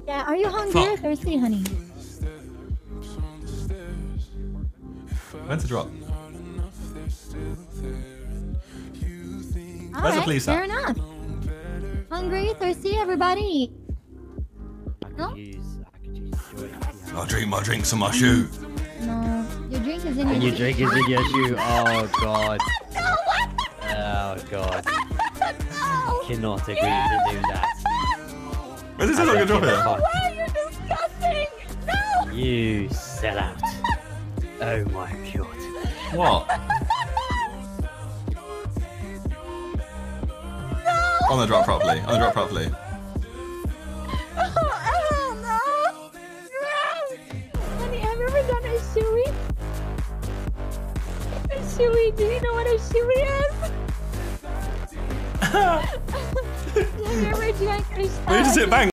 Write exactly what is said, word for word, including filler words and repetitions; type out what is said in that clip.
Yeah, are you hungry or thirsty, honey? When's the drop? All Where's the right, police fair at? enough. Hungry, thirsty, everybody? No? I'll drink my drinks on my shoe. No, your drink is in And your your drink is in your shoe. Oh god. Oh god. No! Cannot agree to do that. Where's this not gonna drop here? No way, you're disgusting! No! You sellout. Oh my god. What? No! On the drop properly. On the drop properly. Oh, hell no! No! Honey, have you ever done a shoey? A shoey, do you know what a shoey is? Have you ever drank a Where does it bang?